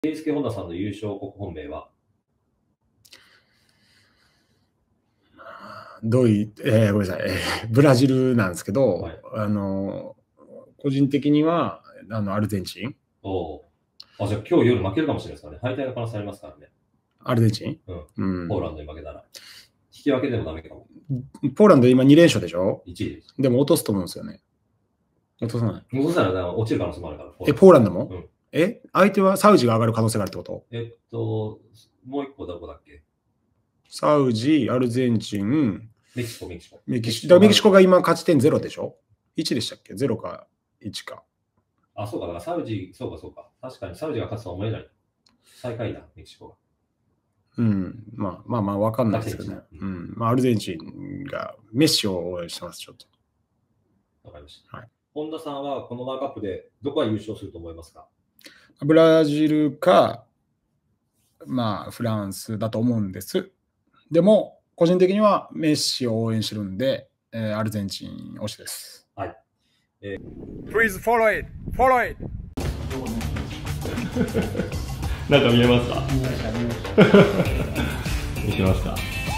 圭介本田さんの優勝国本命はごめんなさい、ブラジルなんですけど、 はい、 個人的にはアルゼンチン。 じゃあ今日夜負けるかもしれないですからね。敗退の可能性ありますからね。 アルゼンチン、 うん、ポーランドに負けたら。引き分けでもダメかも。 ポーランド今2連勝でしょ？ 1位です。 でも落とすと思うんですよね。落とさない。 落としたら落ちる可能性もあるから。 ポーランドも、 うん、 相手はサウジが上がる可能性があるってこと？ もう一個どこだっけ？ サウジ、アルゼンチン、 メキシコ。メキシコが今勝ち点0でしょ？ 1 でしたっけ？ 0 か1か。 そうか、だからサウジ、そうか。確かにサウジが勝つとは思えない。最下位だ、メキシコが。 まあ、わかんないですけどね。アルゼンチンがメッシを応援してます、ちょっと。 わかりました。 はい。 本田さんはこのワールドカップでどこが優勝すると思いますか？ ブラジルか、フランスだと思うんです。でも、個人的にはメッシを応援してるんで、アルゼンチン推しです。 はい。 Please follow it! Follow it! なんか見えますか？ 見えました。 見てました。